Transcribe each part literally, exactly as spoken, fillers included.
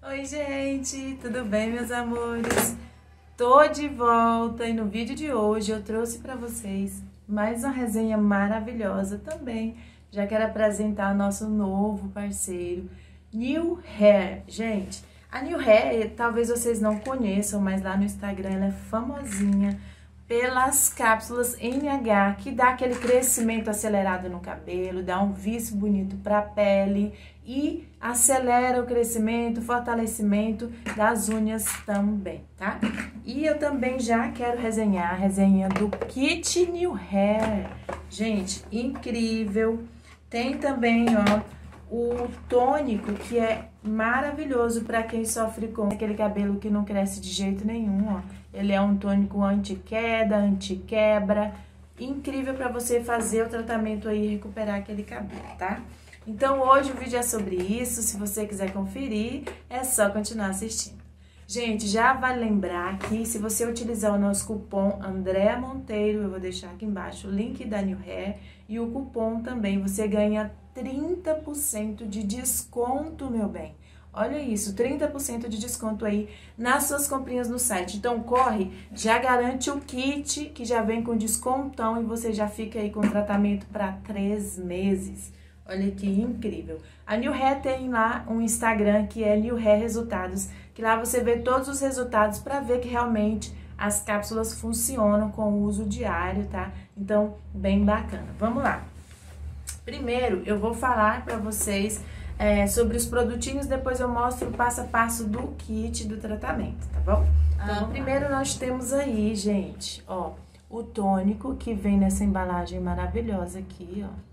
Oi, gente, tudo bem, meus amores? Tô de volta e no vídeo de hoje eu trouxe para vocês mais uma resenha maravilhosa também. Já quero apresentar nosso novo parceiro, New Hair. Gente, a New Hair, talvez vocês não conheçam, mas lá no Instagram ela é famosinha pelas cápsulas N H, que dá aquele crescimento acelerado no cabelo, dá um viço bonito para a pele e acelera o crescimento, fortalecimento das unhas também, tá? E eu também já quero resenhar a resenha do Kit New Hair. Gente, incrível! Tem também, ó, o tônico, que é maravilhoso para quem sofre com aquele cabelo que não cresce de jeito nenhum, ó. Ele é um tônico anti-queda, anti-quebra, incrível para você fazer o tratamento aí e recuperar aquele cabelo, tá? Então, hoje o vídeo é sobre isso. Se você quiser conferir, é só continuar assistindo. Gente, já vale lembrar que se você utilizar o nosso cupom Andréa Monteiro, eu vou deixar aqui embaixo o link da New Hair, e o cupom também, você ganha trinta por cento de desconto, meu bem. Olha isso, trinta por cento de desconto aí nas suas comprinhas no site. Então, corre, já garante o kit, que já vem com descontão, e você já fica aí com tratamento para três meses. Olha que incrível. A New Hair tem lá um Instagram que é New Hair Resultados, que lá você vê todos os resultados para ver que realmente as cápsulas funcionam com o uso diário, tá? Então, bem bacana. Vamos lá. Primeiro, eu vou falar para vocês é, sobre os produtinhos, depois eu mostro o passo a passo do kit do tratamento, tá bom? Então, ah, primeiro nós temos aí, gente, ó, o tônico que vem nessa embalagem maravilhosa aqui, ó.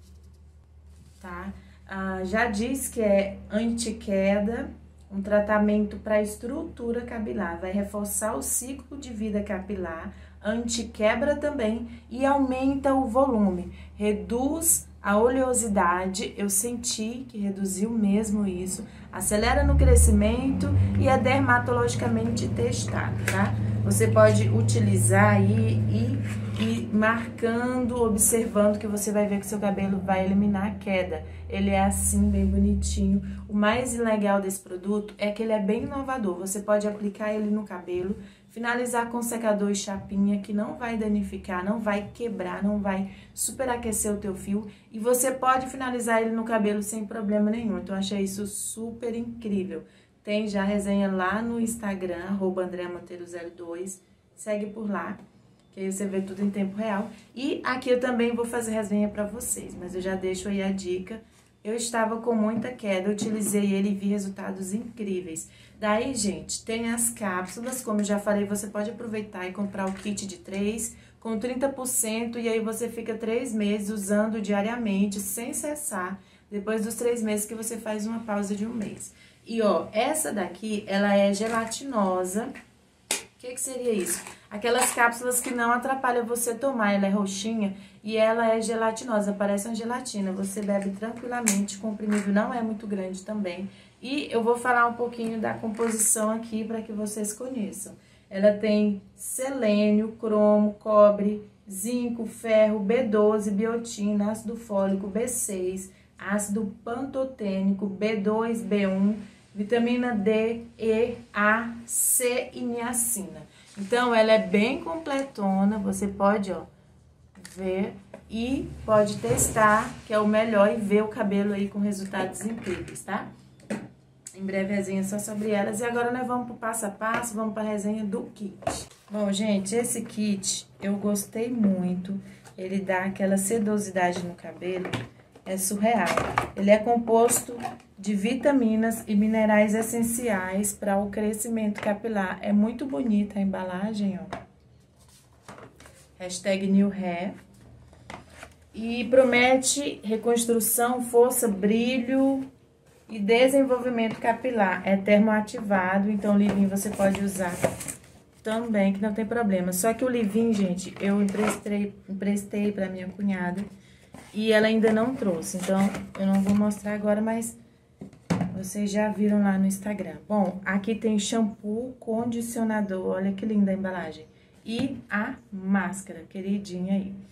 Tá? Ah, já diz que é anti-queda, um tratamento para estrutura capilar, vai reforçar o ciclo de vida capilar, anti-quebra também e aumenta o volume, reduz a oleosidade, eu senti que reduziu mesmo isso, acelera no crescimento e é dermatologicamente testado, tá? Você pode utilizar aí e ir marcando, observando, que você vai ver que seu cabelo vai eliminar a queda. Ele é assim, bem bonitinho. O mais legal desse produto é que ele é bem inovador. Você pode aplicar ele no cabelo, finalizar com secador e chapinha, que não vai danificar, não vai quebrar, não vai superaquecer o teu fio. E você pode finalizar ele no cabelo sem problema nenhum. Então, achei isso super incrível. Tem já resenha lá no Instagram, arroba Andréa Monteiro zero dois. Segue por lá, que aí você vê tudo em tempo real. E aqui eu também vou fazer resenha pra vocês, mas eu já deixo aí a dica. Eu estava com muita queda, eu utilizei ele e vi resultados incríveis. Daí, gente, tem as cápsulas, como eu já falei, você pode aproveitar e comprar o kit de três com trinta por cento, e aí você fica três meses usando diariamente, sem cessar, depois dos três meses que você faz uma pausa de um mês. E, ó, essa daqui, ela é gelatinosa. O que que seria isso? Aquelas cápsulas que não atrapalham você tomar, ela é roxinha e ela é gelatinosa, parece uma gelatina. Você bebe tranquilamente, o comprimido não é muito grande também. E eu vou falar um pouquinho da composição aqui para que vocês conheçam. Ela tem selênio, cromo, cobre, zinco, ferro, B doze, biotina, ácido fólico, B seis, ácido pantotênico, B dois, B um, vitamina D, E, A, C e niacina. Então, ela é bem completona, você pode, ó, ver e pode testar, que é o melhor, e ver o cabelo aí com resultados incríveis, tá? Em breve, resenha só sobre elas. E agora nós vamos pro passo a passo, vamos pra resenha do kit. Bom, gente, esse kit eu gostei muito. Ele dá aquela sedosidade no cabelo, é surreal. Ele é composto de vitaminas e minerais essenciais para o crescimento capilar. É muito bonita a embalagem, ó. Hashtag New Hair. E promete reconstrução, força, brilho e desenvolvimento capilar. É termoativado, então o leave-in você pode usar também, que não tem problema. Só que o leave-in, gente, eu emprestei, emprestei para minha cunhada e ela ainda não trouxe. Então, eu não vou mostrar agora, mas vocês já viram lá no Instagram. Bom, aqui tem shampoo, condicionador, olha que linda a embalagem. E a máscara, queridinha aí.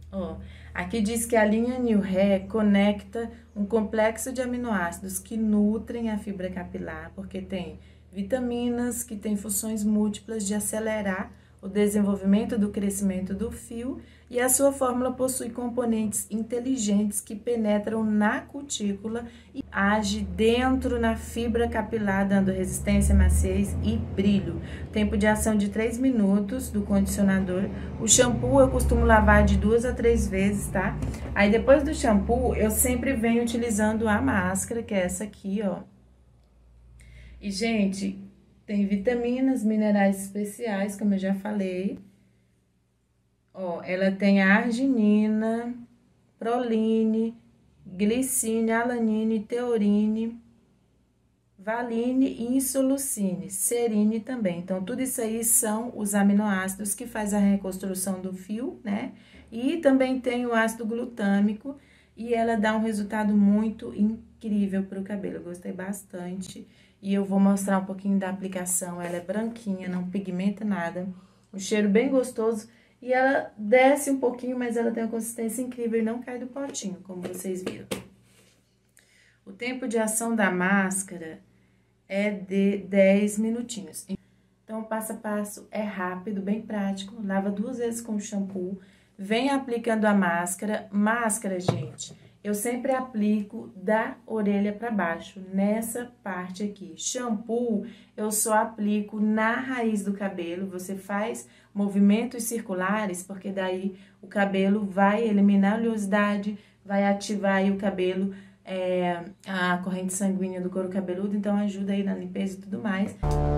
Ó, aqui diz que a linha New Hair conecta um complexo de aminoácidos que nutrem a fibra capilar, porque tem vitaminas que têm funções múltiplas de acelerar o desenvolvimento do crescimento do fio, e a sua fórmula possui componentes inteligentes que penetram na cutícula e age dentro na fibra capilar, dando resistência, maciez e brilho. Tempo de ação de três minutos do condicionador. O shampoo eu costumo lavar de duas a três vezes, tá? Aí depois do shampoo eu sempre venho utilizando a máscara, que é essa aqui, ó. E, gente, tem vitaminas, minerais especiais, como eu já falei. Ó, ela tem arginina, proline, glicine, alanine, teorine, valine e insulocine, serine também. Então, tudo isso aí são os aminoácidos que faz a reconstrução do fio, né? E também tem o ácido glutâmico, e ela dá um resultado muito incrível para o cabelo. Eu gostei bastante. E eu vou mostrar um pouquinho da aplicação. Ela é branquinha, não pigmenta nada. Um cheiro bem gostoso. E ela desce um pouquinho, mas ela tem uma consistência incrível e não cai do potinho, como vocês viram. O tempo de ação da máscara é de dez minutinhos. Então, o passo a passo é rápido, bem prático. Lava duas vezes com o shampoo. Vem aplicando a máscara. Máscara, gente, eu sempre aplico da orelha para baixo, nessa parte aqui. Shampoo, eu só aplico na raiz do cabelo. Você faz movimentos circulares, porque daí o cabelo vai eliminar a oleosidade, vai ativar aí o cabelo, é, a corrente sanguínea do couro cabeludo, então ajuda aí na limpeza e tudo mais.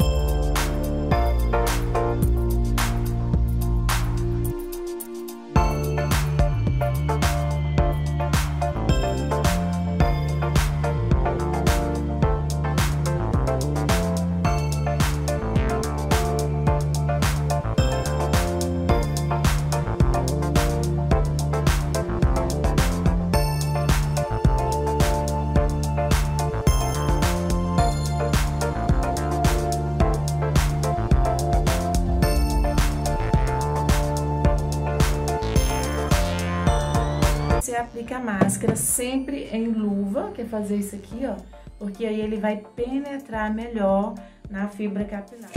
Você aplica a máscara sempre em luva, que é fazer isso aqui, ó, porque aí ele vai penetrar melhor na fibra capilar.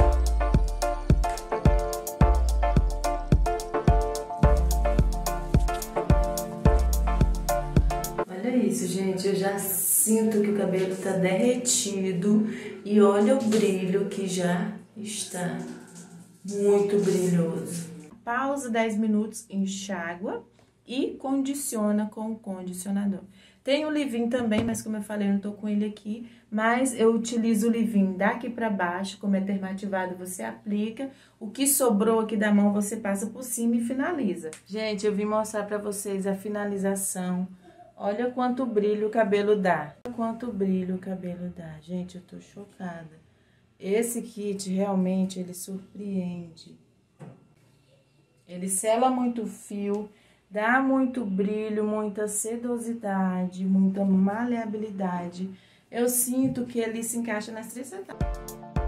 Olha isso, gente, eu já sinto que o cabelo tá derretido e olha o brilho que já está muito brilhoso. Pausa dez minutos, enxágua e condiciona com o condicionador. Tem o leave-in também, mas como eu falei, eu não tô com ele aqui, mas eu utilizo o leave-in daqui pra baixo, como é termativado, você aplica, o que sobrou aqui da mão você passa por cima e finaliza. Gente, eu vim mostrar pra vocês a finalização. Olha quanto brilho o cabelo dá. Olha quanto brilho o cabelo dá. Gente, eu tô chocada. Esse kit, realmente, ele surpreende. Ele sela muito fio, dá muito brilho, muita sedosidade, muita maleabilidade. Eu sinto que ele se encaixa nas três etapas.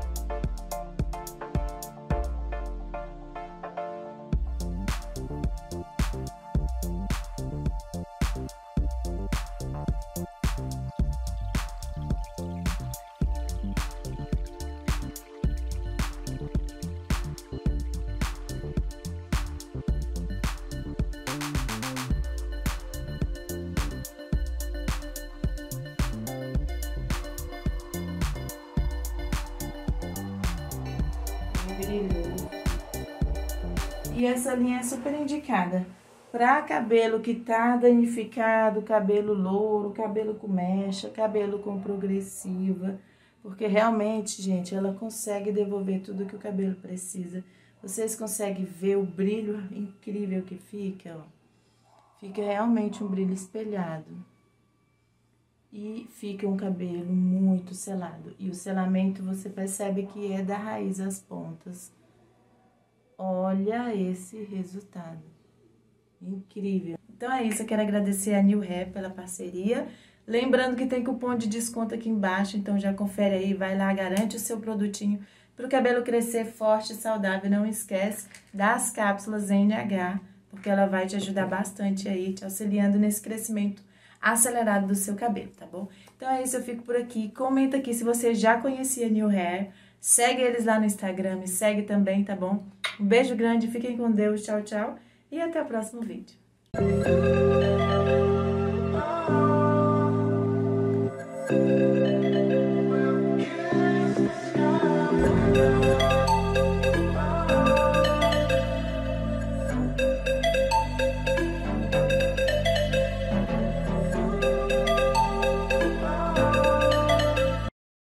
E essa linha é super indicada para cabelo que tá danificado, cabelo louro, cabelo com mecha, cabelo com progressiva, porque realmente, gente, ela consegue devolver tudo que o cabelo precisa. Vocês conseguem ver o brilho incrível que fica, ó. Fica realmente um brilho espelhado. E fica um cabelo muito selado. E o selamento você percebe que é da raiz às pontas. Olha esse resultado. Incrível. Então é isso, eu quero agradecer a New Hair pela parceria. Lembrando que tem cupom de desconto aqui embaixo, então já confere aí, vai lá, garante o seu produtinho para o cabelo crescer forte e saudável. Não esquece das cápsulas N H, porque ela vai te ajudar bastante aí, te auxiliando nesse crescimento acelerado do seu cabelo, tá bom? Então é isso, eu fico por aqui. Comenta aqui se você já conhecia New Hair. Segue eles lá no Instagram, me segue também, tá bom? Um beijo grande, fiquem com Deus, tchau, tchau. E até o próximo vídeo.